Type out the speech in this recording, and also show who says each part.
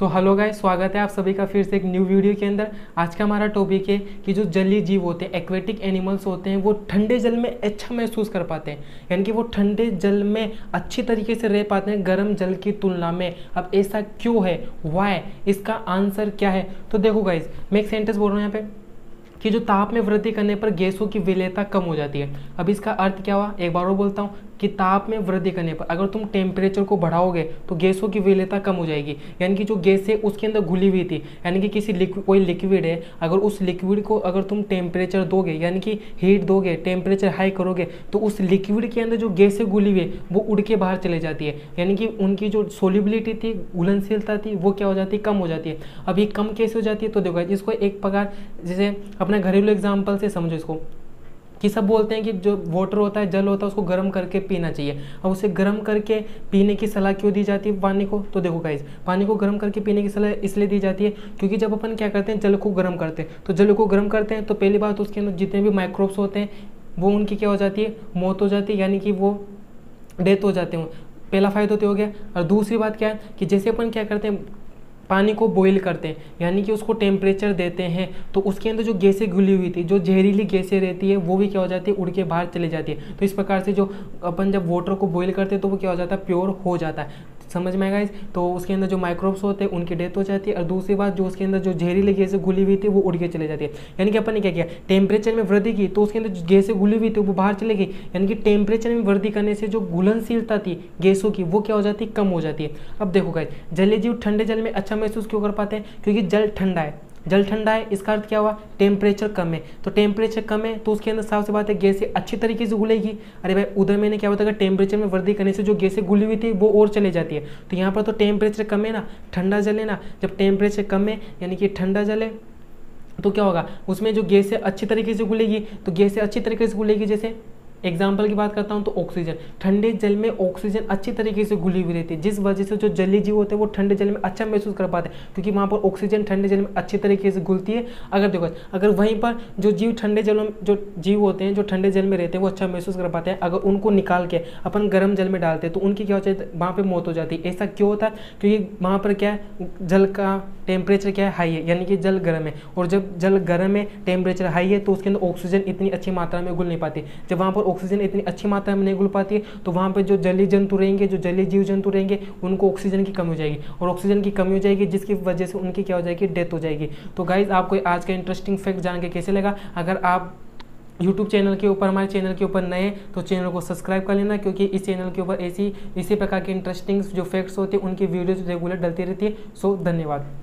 Speaker 1: So hello guys, स्वागत है आप सभी का फिर से एक न्यू वीडियो के अंदर। आज का हमारा टॉपिक है कि जो जलीय जीव होते हैं, एक्वेटिक एनिमल्स होते हैं, वो ठंडे जल में अच्छा महसूस कर पाते हैं, यानी कि वो ठंडे जल में अच्छी तरीके से रह पाते हैं गर्म जल की तुलना में। अब ऐसा क्यों है, वाई, इसका आंसर क्या है? तो देखो गाइस, मैं एक सेंटेंस बोल रहा हूँ यहाँ पे कि जो ताप में वृद्धि करने पर गैसों की विलेयता कम हो जाती है। अब इसका अर्थ क्या हुआ, एक बार और बोलता हूँ कि ताप में वृद्धि करने पर अगर तुम टेम्परेचर को बढ़ाओगे तो गैसों की विलेयता कम हो जाएगी, यानी कि जो गैस है उसके अंदर घुली हुई थी, यानी कि किसी कोई लिक्विड है, अगर उस लिक्विड को अगर तुम टेम्परेचर दोगे, यानी कि हीट दोगे, टेम्परेचर हाई करोगे, तो उस लिक्विड के अंदर जो गैसें घुली हुई है वो उड़ के बाहर चले जाती है, यानी कि उनकी जो सोल्युबिलिटी थी, घुलनशीलता थी, वो क्या हो जाती है, कम हो जाती है। अब ये कम कैसे हो जाती है? तो देखो इसको एक प्रकार जैसे अपने घरेलू एग्जाम्पल से समझो इसको, कि सब बोलते हैं कि जो वाटर होता है, जल होता है, उसको गर्म करके पीना चाहिए। अब उसे गर्म करके पीने की सलाह क्यों दी जाती है पानी को? तो देखो गाइस, पानी को गर्म करके पीने की सलाह इसलिए दी जाती है क्योंकि जब अपन क्या करते हैं, जल को गर्म करते हैं, तो जल को गर्म करते हैं तो पहली बात उसके अंदर जितने भी माइक्रोब्स होते हैं वो उनकी क्या हो जाती है, मौत हो जाती है, यानी कि वो डेथ हो जाते हैं। पहला फायदा तो हो गया। और दूसरी बात क्या है कि जैसे अपन क्या करते हैं, पानी को बॉईल करते हैं, यानी कि उसको टेम्परेचर देते हैं, तो उसके अंदर जो गैसें घुली हुई थी, जो जहरीली गैसें रहती है, वो भी क्या हो जाती है, उड़ के बाहर चली जाती है। तो इस प्रकार से जो अपन जब वाटर को बॉईल करते हैं तो वो क्या हो जाता है, प्योर हो जाता है। समझ में आएगा इस? तो उसके अंदर जो माइक्रोब्स होते हैं उनकी डेथ हो जाती है। और दूसरी बात, जो उसके अंदर जो जहरीली गैसें घुली हुई थी वो उड़ के चले जाती है, यानी कि अपन ने क्या किया, टेम्परेचर में वृद्धि की तो उसके अंदर जो गैसें घुली हुई थी वो बाहर चले गई, यानी कि टेम्परेचर में वृद्धि करने से जो घुलनशीलता थी गैसों की वो क्या हो जाती है, कम हो जाती है। अब देखो गाइस, जलीय जीव ठंडे जल में अच्छा महसूस क्यों कर पाते हैं? क्योंकि जल ठंडा है। जल ठंडा है, इसका अर्थ क्या हुआ, टेम्परेचर कम है। तो टेम्परेचर कम है तो उसके अंदर साफ सी बात है गैसें अच्छी तरीके से घुलेगी। अरे भाई, उधर मैंने क्या बताया, टेम्परेचर में वृद्धि करने से जो गैसें घुली हुई थी वो और चले जाती है। तो यहाँ पर तो टेम्परेचर कम है ना, ठंडा जल है ना, जब टेम्परेचर कम है यानी कि ठंडा जल है तो क्या होगा, उसमें जो गैसें अच्छी तरीके से घुलेगी। तो गैसें अच्छी तरीके से घुलेगी, जैसे एग्जाम्पल की बात करता हूं तो ऑक्सीजन, ठंडे जल में ऑक्सीजन अच्छी तरीके से घुली हुई रहती है, जिस वजह से जो जलीय जीव होते हैं वो ठंडे जल में अच्छा महसूस कर पाते हैं, क्योंकि वहां पर ऑक्सीजन ठंडे जल में अच्छी तरीके से घुलती है। अगर देखो, अगर वहीं पर जो जीव ठंडे जल में, जो जीव होते हैं जो ठंडे जल में रहते हैं वो अच्छा महसूस कर पाते हैं, अगर उनको निकाल के अपन गर्म जल में डालते हैं तो उनकी क्या हो जाती है, वहाँ पर मौत हो जाती है। ऐसा क्यों होता है? क्योंकि वहाँ पर क्या है, जल का टेम्परेचर क्या है, हाई है, यानी कि जल गर्म है, और जब जल गर्म है, टेम्परेचर हाई है, तो उसके अंदर ऑक्सीजन इतनी अच्छी मात्रा में घुल नहीं पाती। जब वहाँ पर ऑक्सीजन इतनी अच्छी मात्रा में नहीं घुल पाती है तो वहाँ पर जो जलीय जंतु रहेंगे, जो जलीय जीव जंतु रहेंगे, उनको ऑक्सीजन की कमी हो जाएगी, और ऑक्सीजन की कमी हो जाएगी जिसकी वजह से उनकी क्या हो जाएगी, डेथ हो जाएगी। तो गाइज, आपको आज का इंटरेस्टिंग फैक्ट जान के कैसे लगा? अगर आप यूट्यूब चैनल के ऊपर, हमारे चैनल के ऊपर नए तो चैनल को सब्सक्राइब कर लेना, क्योंकि इस चैनल के ऊपर इसी प्रकार के इंटरेस्टिंग जो फैक्ट्स होते हैं उनकी वीडियोज रेगुलर डलती रहती है। सो धन्यवाद।